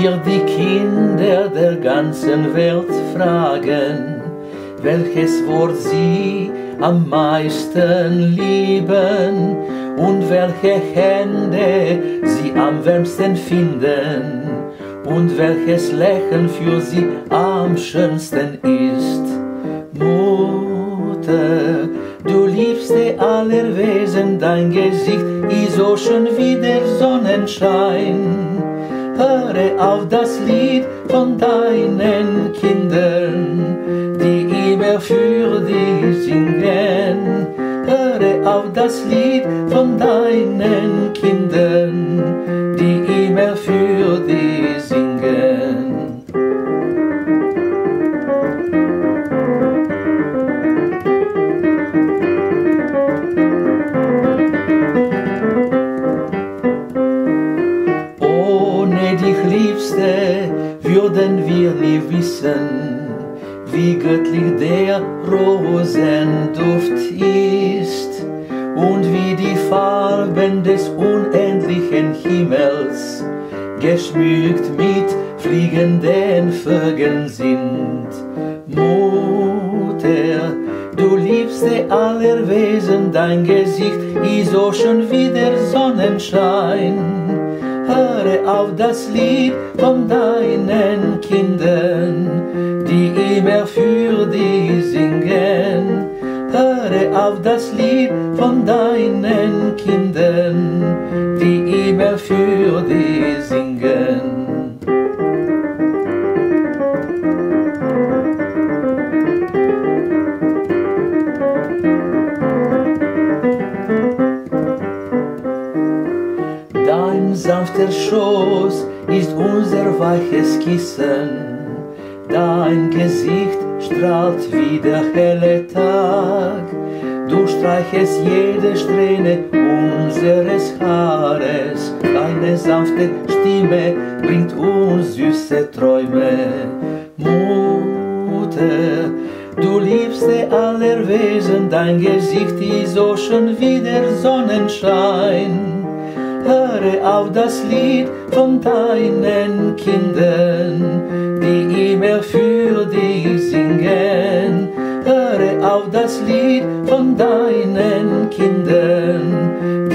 wir die Kinder der ganzen Welt fragen, welches Wort sie am meisten lieben und welche Hände sie am wärmsten finden und welches Lächeln für sie am schönsten ist. Mutter, du liebste aller Wesen, dein Gesicht ist so schön wie der Sonnenschein. Höre auf das Lied von deinen Kindern, die immer für dich singen. Höre auf das Lied von deinen Kindern, die immer für dich singen. Liebste, würden wir nie wissen, wie göttlich der Rosenduft ist und wie die Farben des unendlichen Himmels geschmückt mit fliegenden Vögeln sind. Mutter, du liebste aller Wesen, dein Gesicht ist so schön wie der Sonnenschein. Höre auf das Lied von deinen Kindern, die immer für dich singen. Höre auf das Lied von deinen Kindern, die immer für dich singen. Dein sanfter Schoß ist unser weiches Kissen, dein Gesicht strahlt wie der helle Tag. Du streichest jede Strähne unseres Haares, deine sanfte Stimme bringt uns süße Träume. Mutter, du liebste aller Wesen, dein Gesicht ist so schön wie der Sonnenschein. Höre auf das Lied von deinen Kindern, die immer für dich singen. Höre auf das Lied von deinen Kindern,